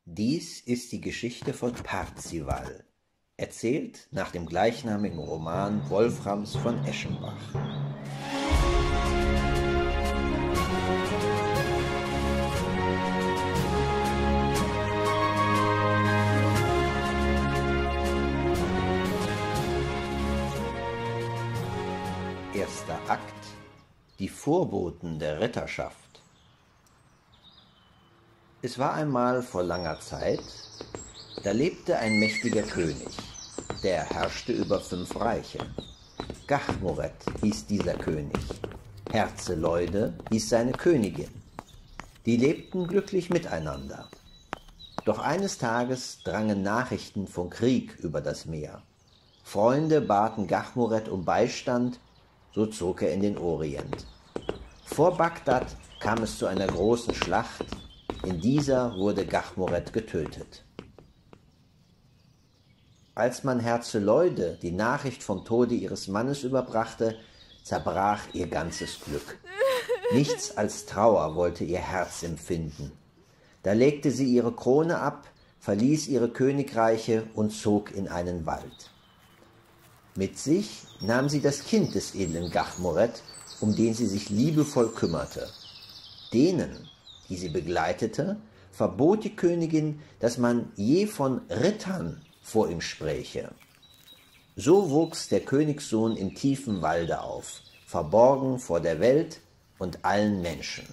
Dies ist die Geschichte von Parzival, erzählt nach dem gleichnamigen Roman Wolframs von Eschenbach. Erster Akt: Die Vorboten der Ritterschaft. Es war einmal vor langer Zeit, da lebte ein mächtiger König, der herrschte über 5 Reiche. Gachmoret hieß dieser König, Herzeleude hieß seine Königin. Die lebten glücklich miteinander. Doch eines Tages drangen Nachrichten von Krieg über das Meer. Freunde baten Gachmoret um Beistand, so zog er in den Orient. Vor Bagdad kam es zu einer großen Schlacht. In dieser wurde Gachmoret getötet. Als man Herzeleude die Nachricht vom Tode ihres Mannes überbrachte, zerbrach ihr ganzes Glück. Nichts als Trauer wollte ihr Herz empfinden. Da legte sie ihre Krone ab, verließ ihre Königreiche und zog in einen Wald. Mit sich nahm sie das Kind des edlen Gachmoret, um den sie sich liebevoll kümmerte. Denen, die sie begleitete, verbot die Königin, dass man je von Rittern vor ihm spräche. So wuchs der Königssohn im tiefen Walde auf, verborgen vor der Welt und allen Menschen.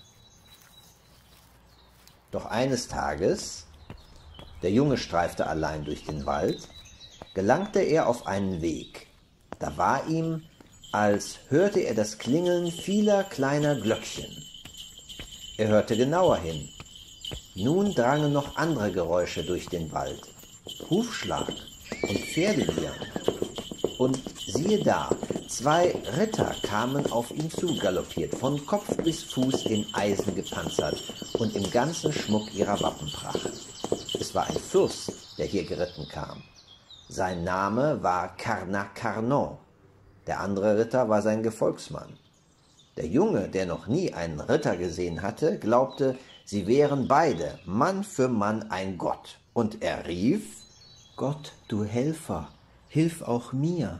Doch eines Tages, der Junge streifte allein durch den Wald, gelangte er auf einen Weg. Da war ihm, als hörte er das Klingeln vieler kleiner Glöckchen. Er hörte genauer hin. Nun drangen noch andere Geräusche durch den Wald. Hufschlag und Pferdewiehern. Und siehe da, 2 Ritter kamen auf ihn zugaloppiert, von Kopf bis Fuß in Eisen gepanzert und im ganzen Schmuck ihrer Wappenpracht. Es war ein Fürst, der hier geritten kam. Sein Name war Carnacarnon. Der andere Ritter war sein Gefolgsmann. Der Junge, der noch nie einen Ritter gesehen hatte, glaubte, sie wären beide Mann für Mann ein Gott. Und er rief: Gott, du Helfer, hilf auch mir.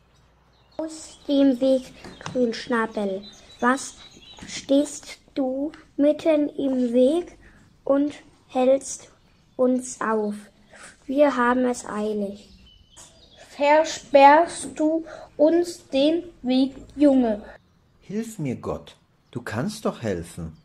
Aus dem Weg, Grünschnabel, was stehst du mitten im Weg und hältst uns auf? Wir haben es eilig. Versperrst du uns den Weg, Junge? Hilf mir, Gott, du kannst doch helfen.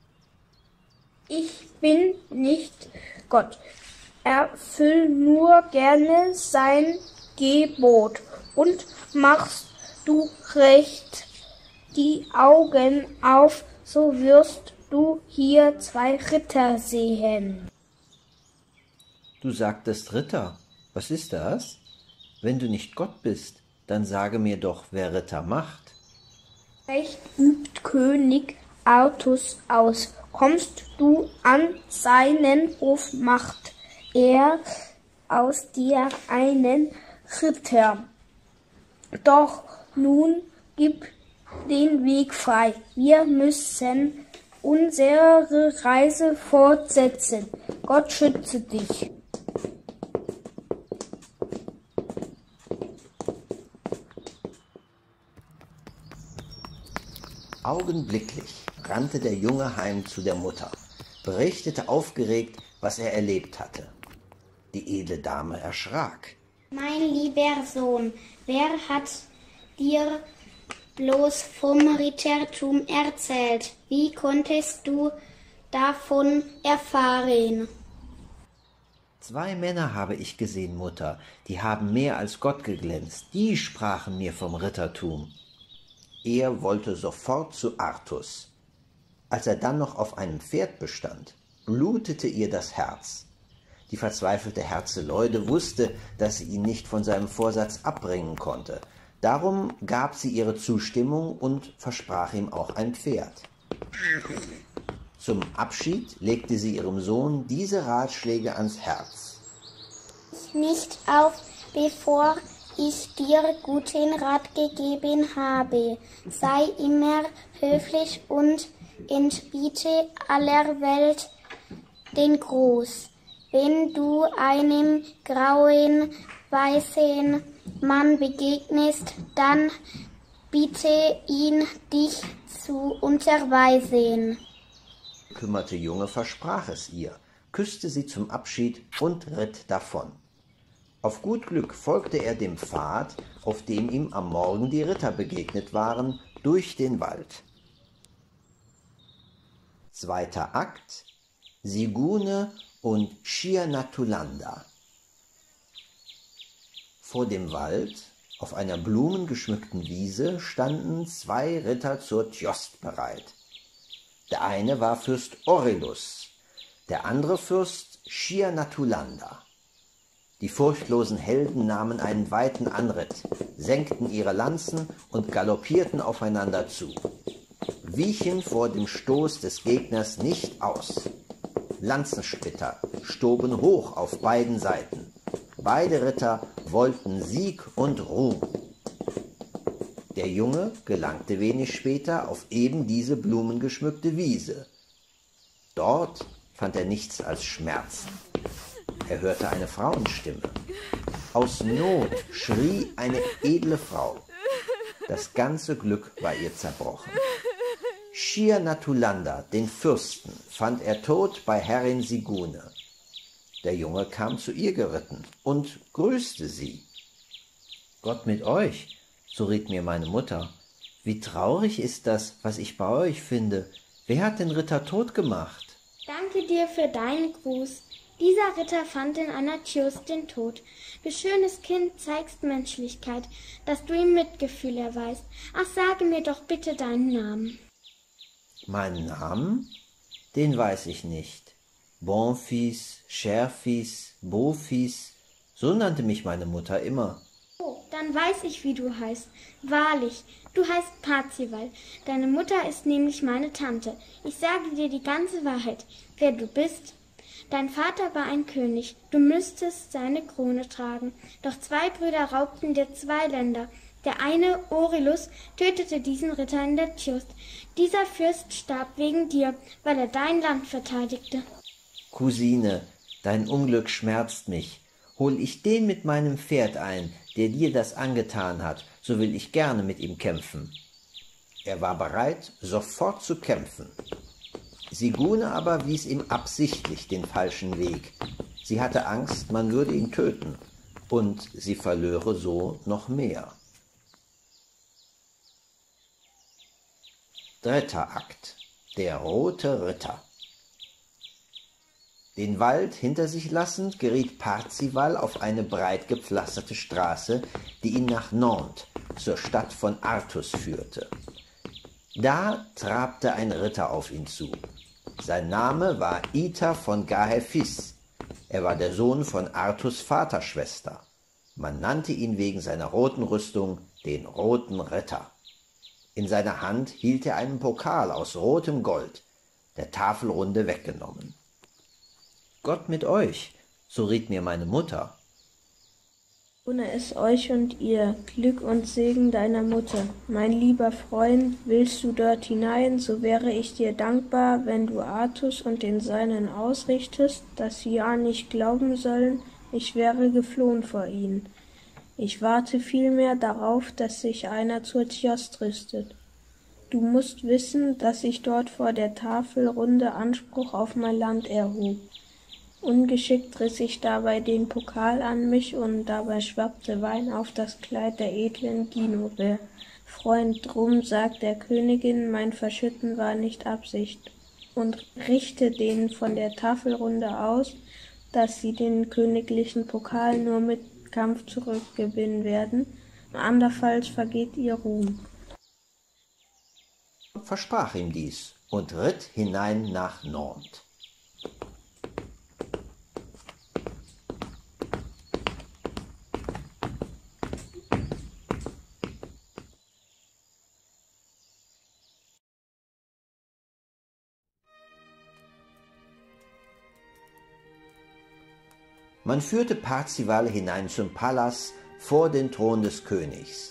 Ich bin nicht Gott. Erfüll nur gerne sein Gebot und machst du recht die Augen auf, so wirst du hier 2 Ritter sehen. Du sagtest Ritter, was ist das? Wenn du nicht Gott bist, dann sage mir doch, wer Ritter macht. Recht übt König Artus aus. Kommst du an seinen Hof, macht er aus dir einen Ritter. Doch nun gib den Weg frei. Wir müssen unsere Reise fortsetzen. Gott schütze dich. Augenblicklich rannte der Junge heim zu der Mutter, berichtete aufgeregt, was er erlebt hatte. Die edle Dame erschrak. Mein lieber Sohn, wer hat dir bloß vom Rittertum erzählt? Wie konntest du davon erfahren? 2 Männer habe ich gesehen, Mutter, die haben mehr als Gott geglänzt. Die sprachen mir vom Rittertum. Er wollte sofort zu Artus. Als er dann noch auf einem Pferd bestand, blutete ihr das Herz. Die verzweifelte Herzeleude wusste, dass sie ihn nicht von seinem Vorsatz abbringen konnte. Darum gab sie ihre Zustimmung und versprach ihm auch ein Pferd. Zum Abschied legte sie ihrem Sohn diese Ratschläge ans Herz. Nicht auf, bevor ich dir guten Rat gegeben habe. Sei immer höflich und entbiete aller Welt den Gruß. wenn du einem grauen, weißen Mann begegnest, dann bitte ihn, dich zu unterweisen. Der kümmerte Junge versprach es ihr, küsste sie zum Abschied und ritt davon. Auf gut Glück folgte er dem Pfad, auf dem ihm am Morgen die Ritter begegnet waren, durch den Wald. Zweiter Akt: Sigune und Shia-Natulanda. Vor dem Wald, auf einer blumengeschmückten Wiese, standen 2 Ritter zur Tjost bereit. Der eine war Fürst Orilus, der andere Fürst Shia-Natulanda. Die furchtlosen Helden nahmen einen weiten Anritt, senkten ihre Lanzen und galoppierten aufeinander zu, wichen vor dem Stoß des Gegners nicht aus. Lanzensplitter stoben hoch auf beiden Seiten. Beide Ritter wollten Sieg und Ruhm. Der Junge gelangte wenig später auf eben diese blumengeschmückte Wiese. Dort fand er nichts als Schmerzen. Er hörte eine Frauenstimme. Aus Not schrie eine edle Frau. Das ganze Glück war ihr zerbrochen. Shia-Natulanda, den Fürsten, fand er tot bei Herrin Sigune. Der Junge kam zu ihr geritten und grüßte sie. »Gott mit euch«, so riet mir meine Mutter. »Wie traurig ist das, was ich bei euch finde. Wer hat den Ritter tot gemacht?« »Danke dir für deinen Gruß. Dieser Ritter fand in einer Tjost den Tod. Du schönes Kind zeigst Menschlichkeit, dass du ihm Mitgefühl erweist. Ach, sage mir doch bitte deinen Namen.« »Meinen Namen? Den weiß ich nicht. Bonfils, Cherfils, Beaufils, so nannte mich meine Mutter immer.« »Oh, dann weiß ich, wie du heißt. Wahrlich, du heißt Parzival. Deine Mutter ist nämlich meine Tante. Ich sage dir die ganze Wahrheit, wer du bist. Dein Vater war ein König, du müsstest seine Krone tragen. Doch 2 Brüder raubten dir 2 Länder. Der eine, Orilus, tötete diesen Ritter in der Tjost. Dieser Fürst starb wegen dir, weil er dein Land verteidigte.« »Cousine, dein Unglück schmerzt mich. Hol ich den mit meinem Pferd ein, der dir das angetan hat, so will ich gerne mit ihm kämpfen.« Er war bereit, sofort zu kämpfen. Sigune aber wies ihm absichtlich den falschen Weg. Sie hatte Angst, man würde ihn töten, und sie verlöre so noch mehr. Dritter Akt: Der rote Ritter. Den Wald hinter sich lassend geriet Parzival auf eine breit gepflasterte Straße, die ihn nach Nantes, zur Stadt von Artus, führte. Da trabte ein Ritter auf ihn zu. Sein Name war Ita von Gahefis. Er war der Sohn von Artus' Vaterschwester. Man nannte ihn wegen seiner roten Rüstung den Roten Ritter. In seiner Hand hielt er einen Pokal aus rotem Gold, der Tafelrunde weggenommen. »Gott mit euch«, so riet mir meine Mutter. »Ohne es euch und ihr, Glück und Segen deiner Mutter. Mein lieber Freund, willst du dort hinein, so wäre ich dir dankbar, wenn du Artus und den Seinen ausrichtest, dass sie ja nicht glauben sollen, ich wäre geflohen vor ihnen. Ich warte vielmehr darauf, dass sich einer zur Tjost rüstet. Du musst wissen, dass ich dort vor der Tafelrunde Anspruch auf mein Land erhob. Ungeschickt riss ich dabei den Pokal an mich, und dabei schwappte Wein auf das Kleid der edlen Guinevere. Freund, drum sagt der Königin, mein Verschütten war nicht Absicht, und richte denen von der Tafelrunde aus, dass sie den königlichen Pokal nur mit Kampf zurückgewinnen werden, andernfalls vergeht ihr Ruhm.« Versprach ihm dies und ritt hinein nach Nantes. Man führte Parzival hinein zum Palas vor den Thron des Königs.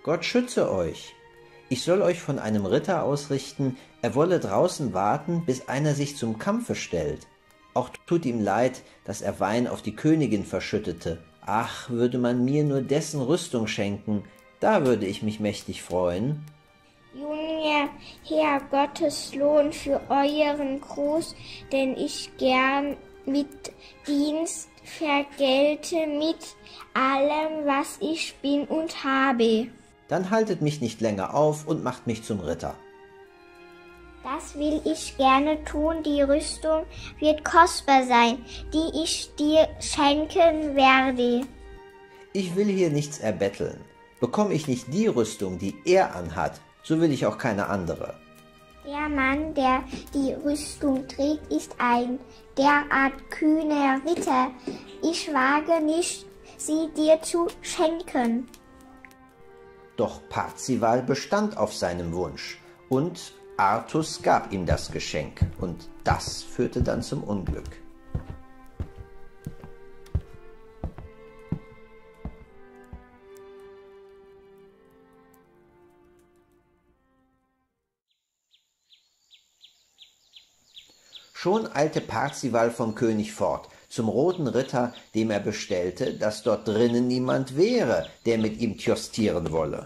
Gott schütze euch. Ich soll euch von einem Ritter ausrichten, er wolle draußen warten, bis einer sich zum Kampfe stellt. Auch tut ihm leid, dass er Wein auf die Königin verschüttete. Ach, würde man mir nur dessen Rüstung schenken, da würde ich mich mächtig freuen. Junger Herr, Gottes Lohn für euren Gruß, denn ich gern mit Dienst vergelte mit allem, was ich bin und habe. Dann haltet mich nicht länger auf und macht mich zum Ritter. Das will ich gerne tun, die Rüstung wird kostbar sein, die ich dir schenken werde. Ich will hier nichts erbetteln. Bekomme ich nicht die Rüstung, die er anhat, so will ich auch keine andere. Der Mann, der die Rüstung trägt, ist ein derart kühner Ritter. Ich wage nicht, sie dir zu schenken. Doch Parzival bestand auf seinem Wunsch und Artus gab ihm das Geschenk und das führte dann zum Unglück. Schon eilte Parzival vom König fort, zum roten Ritter, dem er bestellte, dass dort drinnen niemand wäre, der mit ihm tjostieren wolle.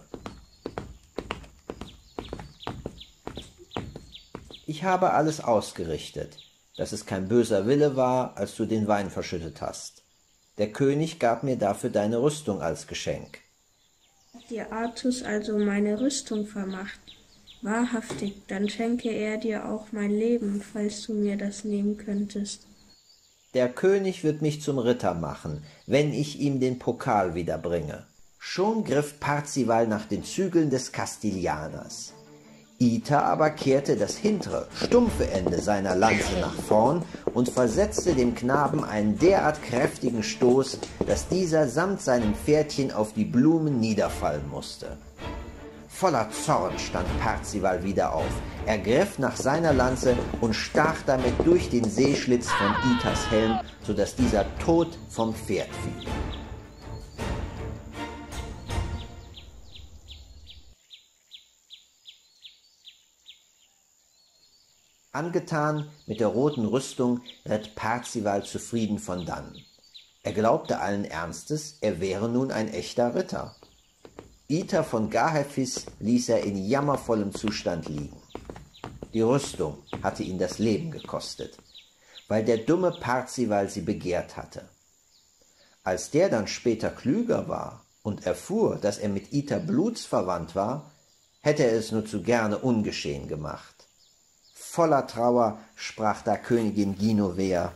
Ich habe alles ausgerichtet, dass es kein böser Wille war, als du den Wein verschüttet hast. Der König gab mir dafür deine Rüstung als Geschenk. Hat dir Artus also meine Rüstung vermacht? Wahrhaftig, dann schenke er dir auch mein Leben, falls du mir das nehmen könntest. Der König wird mich zum Ritter machen, wenn ich ihm den Pokal wiederbringe. Schon griff Parzival nach den Zügeln des Kastilianers. Ita aber kehrte das hintere, stumpfe Ende seiner Lanze nach vorn und versetzte dem Knaben einen derart kräftigen Stoß, dass dieser samt seinem Pferdchen auf die Blumen niederfallen musste. Voller Zorn stand Parzival wieder auf. Er griff nach seiner Lanze und stach damit durch den Sehschlitz von Itas Helm, so dass dieser tot vom Pferd fiel. Angetan mit der roten Rüstung ritt Parzival zufrieden von dannen. Er glaubte allen Ernstes, er wäre nun ein echter Ritter. Ita von Gahephis ließ er in jammervollem Zustand liegen. Die Rüstung hatte ihn das Leben gekostet, weil der dumme Parzival sie begehrt hatte. Als der dann später klüger war und erfuhr, dass er mit Ita blutsverwandt war, hätte er es nur zu gerne ungeschehen gemacht. Voller Trauer sprach da Königin Guinevere: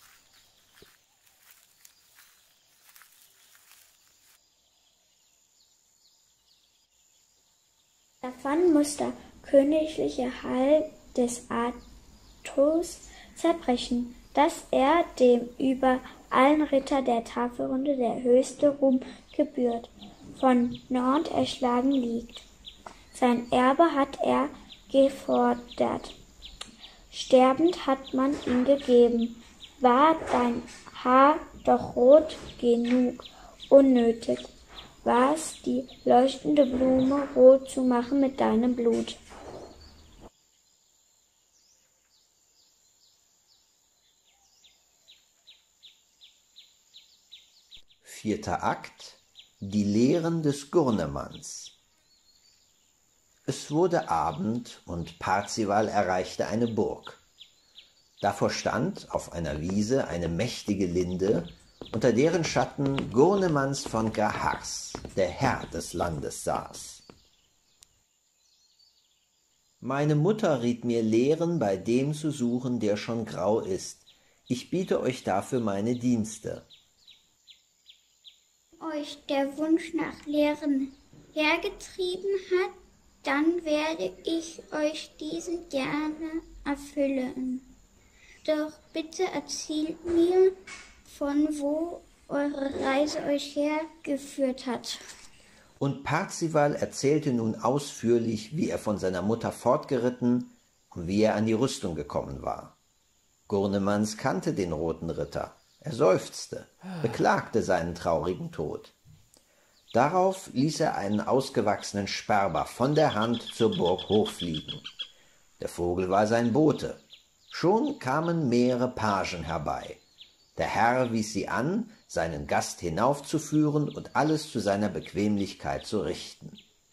Davon muss der königliche Hall des Artus zerbrechen, dass er dem über allen Ritter der Tafelrunde der höchste Ruhm gebührt, von Nord erschlagen liegt. Sein Erbe hat er gefordert, sterbend hat man ihm gegeben. War dein Haar doch rot genug, unnötig war's, die leuchtende Blume rot zu machen mit deinem Blut. Vierter Akt: Die Lehren des Gurnemanns. Es wurde Abend und Parzival erreichte eine Burg. Davor stand auf einer Wiese eine mächtige Linde, unter deren Schatten Gurnemanns von Gahars, der Herr des Landes, saß. Meine Mutter riet mir, Lehren bei dem zu suchen, der schon grau ist. Ich biete euch dafür meine Dienste. Euch der Wunsch nach Lehren hergetrieben hat, dann werde ich euch diesen gerne erfüllen. Doch bitte erzählt mir, von wo eure Reise euch hergeführt hat. Und Parzival erzählte nun ausführlich, wie er von seiner Mutter fortgeritten und wie er an die Rüstung gekommen war. Gurnemanns kannte den roten Ritter. Er seufzte, beklagte seinen traurigen Tod. Darauf ließ er einen ausgewachsenen Sperber von der Hand zur Burg hochfliegen. Der Vogel war sein Bote. Schon kamen mehrere Pagen herbei. Der Herr wies sie an, seinen Gast hinaufzuführen und alles zu seiner Bequemlichkeit zu richten.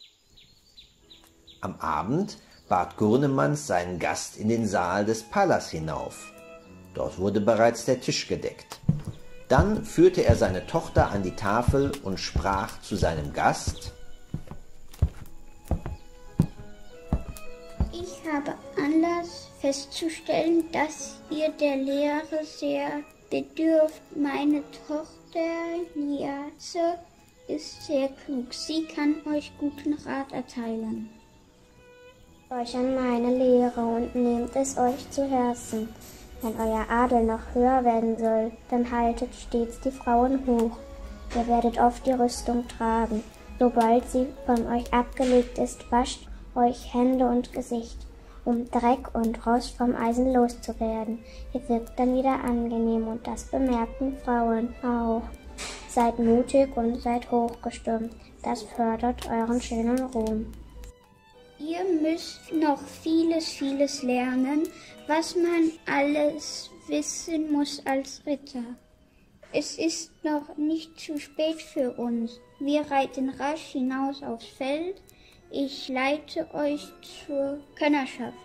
Am Abend bat Gurnemanz seinen Gast in den Saal des Palas hinauf. Dort wurde bereits der Tisch gedeckt. Dann führte er seine Tochter an die Tafel und sprach zu seinem Gast: Ich habe Anlass festzustellen, dass ihr der Lehre sehr bedürft. Meine Tochter Liase ist sehr klug. Sie kann euch guten Rat erteilen. Euch an meine Lehre und nehmt es euch zu Herzen. Wenn euer Adel noch höher werden soll, dann haltet stets die Frauen hoch. Ihr werdet oft die Rüstung tragen. Sobald sie von euch abgelegt ist, wascht euch Hände und Gesicht, um Dreck und Rost vom Eisen loszuwerden. Ihr wirkt dann wieder angenehm und das bemerken Frauen auch. Seid mutig und seid hochgestimmt. Das fördert euren schönen Ruhm. Ihr müsst noch vieles lernen, was man alles wissen muss als Ritter. Es ist noch nicht zu spät für uns. Wir reiten rasch hinaus aufs Feld. Ich leite euch zur Könnerschaft.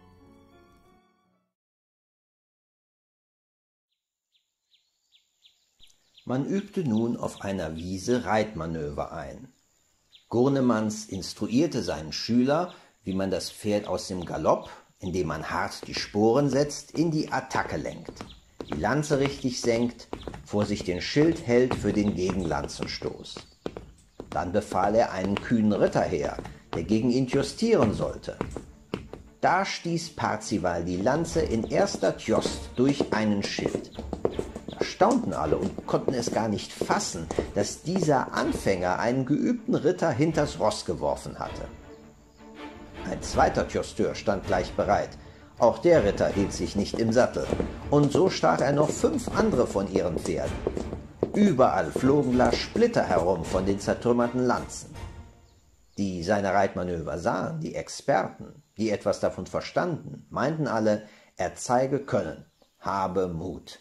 Man übte nun auf einer Wiese Reitmanöver ein. Gurnemanz instruierte seinen Schüler, wie man das Pferd aus dem Galopp, indem man hart die Sporen setzt, in die Attacke lenkt, die Lanze richtig senkt, vor sich den Schild hält für den Gegenlanzenstoß. Dann befahl er einen kühnen Ritter her, der gegen ihn justieren sollte. Da stieß Parzival die Lanze in erster Tjost durch einen Schild. Da staunten alle und konnten es gar nicht fassen, dass dieser Anfänger einen geübten Ritter hinters Ross geworfen hatte. Ein zweiter Tjosteur stand gleich bereit. Auch der Ritter hielt sich nicht im Sattel. Und so stach er noch 5 andere von ihren Pferden. Überall flogen la Splitter herum von den zertrümmerten Lanzen. Die seine Reitmanöver sahen, die Experten, die etwas davon verstanden, meinten alle, er zeige Können, habe Mut.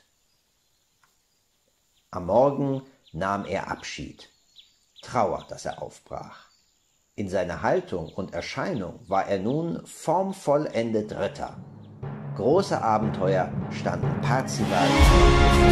Am Morgen nahm er Abschied. Trauer, dass er aufbrach. In seiner Haltung und Erscheinung war er nun formvollendet Ritter. Große Abenteuer standen Parzival